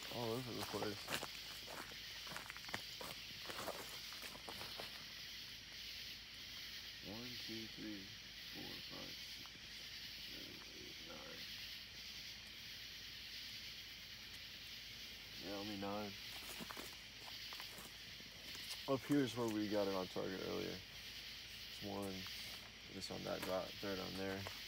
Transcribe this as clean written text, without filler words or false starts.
all over the place. One, two, three, four, five, six, seven, eight, nine. Yeah, only 9. Up here is where we got it on target earlier. It's one. Just on that dot, third on there.